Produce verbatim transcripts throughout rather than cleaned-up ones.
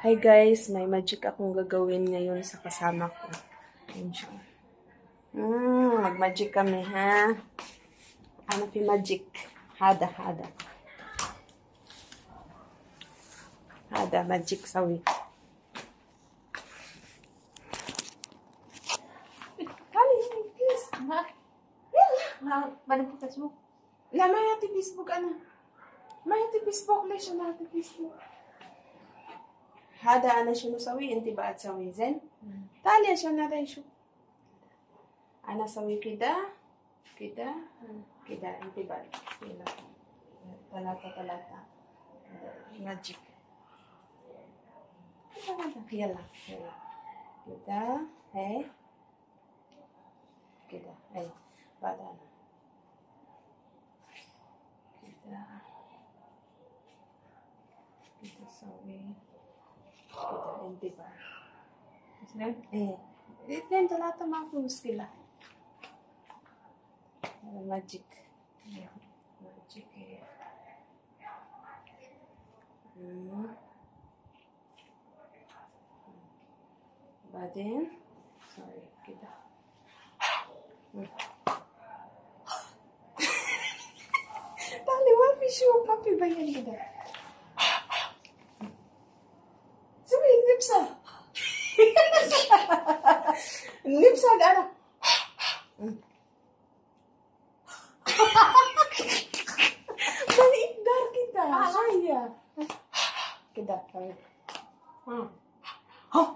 Hi guys, may magic akong gagawin ngayon sa kasama ko. Ayan siya. Hmm, mag-magic kami ha. Ano yung magic? Hada, hada. Hada, magic sawi. Kali, please. Ha? Ma, mana po Facebook? Lamay natin Facebook, ano? May natin Facebook, lesson natin Facebook. Hada ana siya no sawi, inti ba at sawi zen? Talia siya na rin siya. Ana sawi kita, kita, kita, inti ba? Talata, talata. Magic. Talata, yala, yala. Kita, hey. Kita, hey. Bata na. Kita. Kita sawi. Kita, hindi ba? Eh, ito yung talata mga kumuskila. Magic. Magic eh. Hmm. Badin. Sorry, kita. Hmm. Tali, wapi siya. Wapi ba yan kita? Nipsa. Nipsa ada. Malikdar kita. Saya. Kita. Hmm. Oh.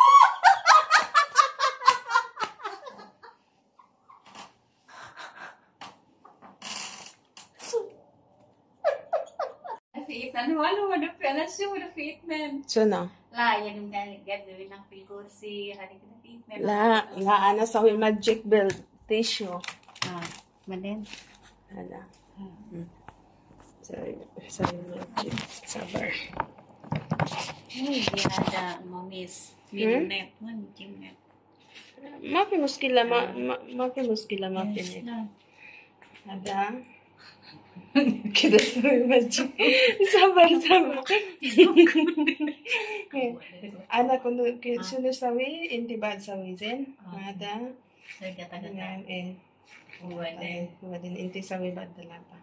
Ano ano mo na pala siya mo na fitment. So na. La, yan yung gagawin ng figure si hari ko na fitment. La, la ana sa magic build tissue. Ah, madin. Ala. Hmm. Sorry, sorry magic. Sabar. Ay, ada momis. Minet, man, gymnet. Mapi muskila ma, ma mapi muskila mapi ni. Ada. Kita sabi magic. Sabar, sabar. Anak ko sino sabi, inti ba sabi zen? Ada. Saya kata-kata. Eh. Buat Eh, buatin inti sabi ba talata.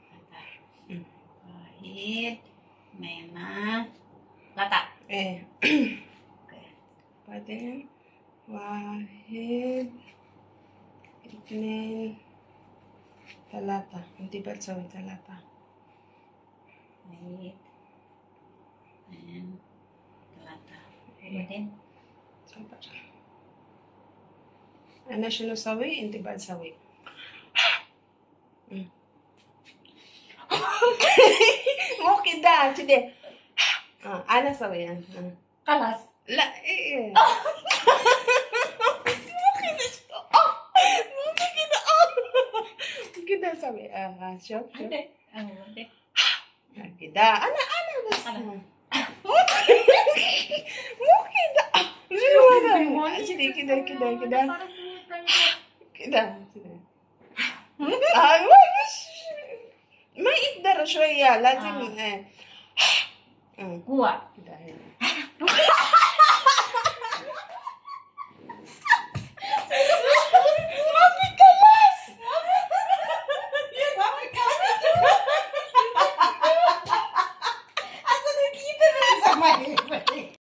Wahid, Mena, Lata. Eh. Okay. Buatin Wahid, Itnin, talata. Inti ba sabi talata? Wahid, and Lata. Buatin. Sabar. Ano siya no sawi? Inti ba sawi? Mm. Mukid da, sige. Ah, ana sawi yan. Kalas. La, eh, eh. Mukid da siya. Oh! Mukid da, oh! Mukid da sawi. Ah, ah, sure, sure. Ate. Ang ate. Mukid da. Ana, ana, basta. Ana. Mukid da. Sige, kida, kida, kida. Kida, sige. Ah, may ikdar siya, lazim eh. Gua. Dahil. Mami kalas! Mami kalas! Asa nakita na sa may